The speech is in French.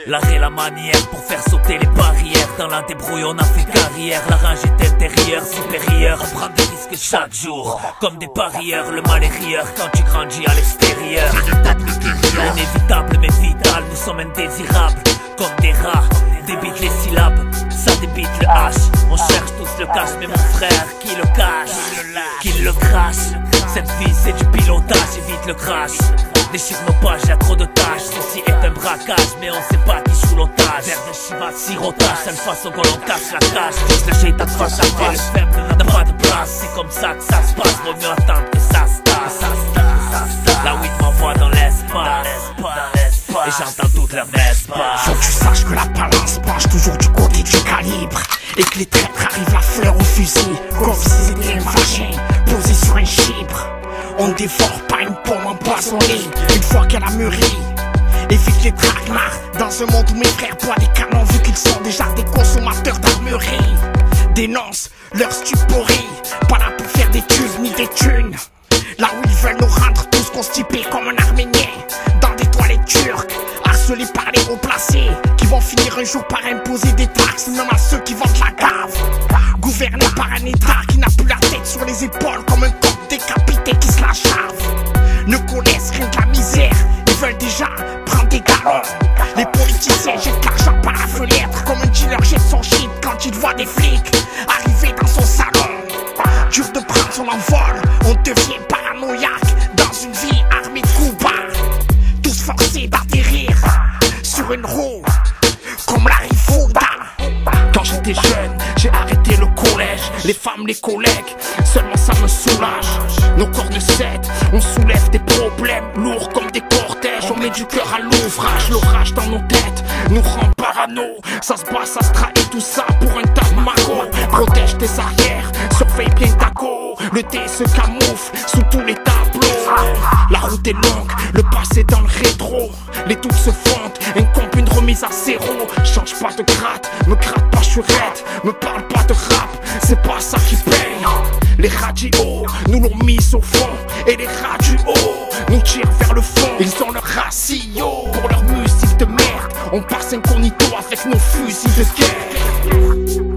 L'art et la manière pour faire sauter les barrières. Dans la débrouille on a fait carrière. La rage est intérieure, supérieure. On prend des risques chaque jour, comme des parieurs. Le mal est rieur quand tu grandis à l'extérieur. Inévitable mais vital, nous sommes indésirables. Comme des rats, débite les syllabes, ça débite le H. On cherche tous le cash, mais mon frère, qui le cache, qui le crache. Cette vie c'est du pilotage, évite le crash. Déchire nos pages, y'a trop de tâches. Ceci est un braquage, mais on sait pas qui joue l'otage. Vers de Shiva, sirotage, seule face au goal on cache la cage. Tous le shaitan face à face, le faible n'a pas de place. C'est comme ça que ça se passe, vaut mieux attendre que ça se tasse. La weed m'envoie dans l'espace, et j'entends toutes leurs n'est-ce-pas. Faut que tu saches que la balance penche toujours du côté du calibre, et que les traîtres arrivent la fleur au fusil, comme si c'était un vagin posé sur un chibre. On dévore pas une pomme empoisonnée une fois qu'elle a mûri. Évite les traquenards dans un monde où mes frères boivent des canons, vu qu'ils sont déjà des consommateurs d'armurerie. Dénonce leur stuporie, pas là pour faire des thunes ni des thunes. Là où ils veulent nous rendre tous constipés comme un arménien dans des toilettes turques, harcelés par les hauts placés qui vont finir un jour par imposer des taxes, même à ceux qui vendent la gave. Gouvernés par un état qui n'a plus la tête sur les épaules, comme un coq décapité qui se la chave. Ne connaissent rien de la misère, ils veulent déjà prendre des galons. Les politiciens jettent l'argent par la fenêtre, comme un dealer jette son shit quand il voit des flics arriver dans son salon. Dur de prendre son envol, on devient paranoïaque dans une ville armée de coups bas. Tous forcés d'atterrir sur une roue comme la Rifouda. Quand j'étais jeune, j'ai arrêté le collège, les femmes, les collègues, seulement ça me soulage. Nos corps ne cèdent, on soulève des problèmes lourds comme des cortèges. On met du cœur à l'ouvrage, l'orage dans nos têtes nous rend parano. Ça se bat, ça se trahit, tout ça pour un tas de magots. Protège tes arrières, surveille bien ta go. Le thé se camoufle sous tous les tableaux. La route est longue, le passé dans le rétro. Les doutes se fondent, incombe une remise à zéro. Change pas de gratte, me gratte pas, je suis raide. Me parle pas de rap, c'est pas ça qui paye. Les radios nous l'ont mis au fond, et les rats du haut nous tirent vers le fond. Ils ont leur ratio pour leur musique de merde. On passe incognito avec nos fusils de guerre.